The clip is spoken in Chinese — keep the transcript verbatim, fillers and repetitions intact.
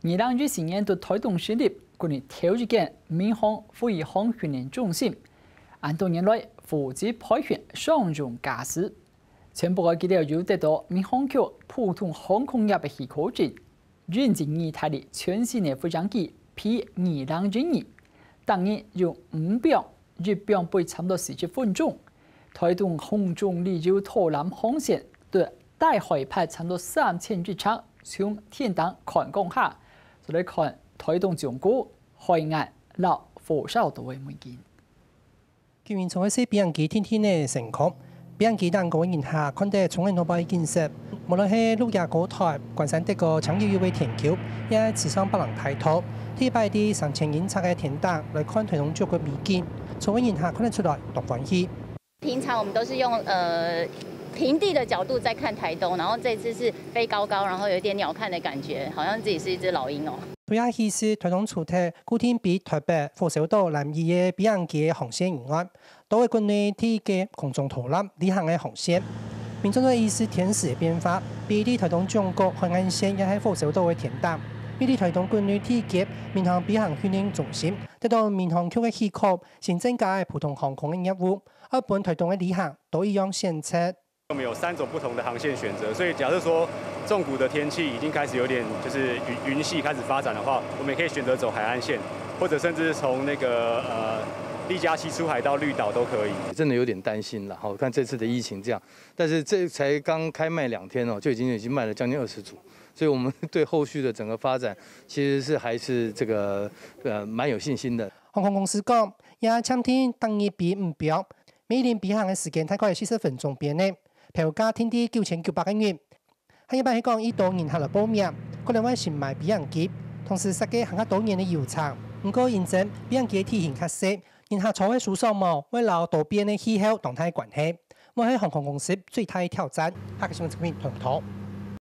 二零二四年度推动设立关于挑战民航副航航训练中心，按多年来负责培训上用驾驶，全部嘅资料要得到民航局普通航空业嘅许可证，引进二台的全新嘅飞行机 P 二零二二，当年用五秒日表背差唔多四十分钟，推动空中旅游拓展航线对大海派差唔多三千日长，从天堂看江下。就嚟看推動中國海岸撈火燒到嘅物件。 今年從一些飛行機天天嘅成功，飛行機等個年下看得從人多擺建設，無論係陸亞高台、關山得個長遙遙嘅天橋，也時常不能睇到。呢擺啲上千英尺嘅天燈來看推動中國嘅物件，從人下看得出來多歡喜。 平常我們都是用呃。平地的角度在看台東，然後這次是飛高高，然後有點鳥瞰的感覺，好像自己是一隻老鷹哦。 對啊，其實台東主題固定比台北、火燒島、南宜嘅飛行機航線以外，都會國內第一個空中投籃旅行嘅航線。民眾對於是天時嘅變化，比啲台東中國海岸線也係火燒島嘅天燈。呢啲台東國內第一個民航飛行訓練中心，得到民航局嘅許可，先增加嘅普通航空嘅業務，而本台東嘅旅行都一樣選擇。 我们有三种不同的航线选择，所以假设说纵谷的天气已经开始有点就是云云系开始发展的话，我们也可以选择走海岸线，或者甚至从那个呃利嘉溪出海到绿岛都可以。 真的有点担心了，好看这次的疫情这样，但是这才刚开卖两天哦，就已经已经卖了将近二十组，所以我们对后续的整个发展其实是还是这个呃蛮有信心的。 航空公司講，也簽訂當日比目標，每年飛行嘅時間大概係四十分鐘邊內。票價天啲九千九百元，喺一般嚟講，以多年下來報名，可能會先買飛行機，同時設計行較多年嘅油廠。不過認證飛行機嘅體型較細，然後坐喺樹上冇，會留多邊嘅氣候動態關係，我係航空公司最大嘅挑戰。下個新聞視頻，同圖。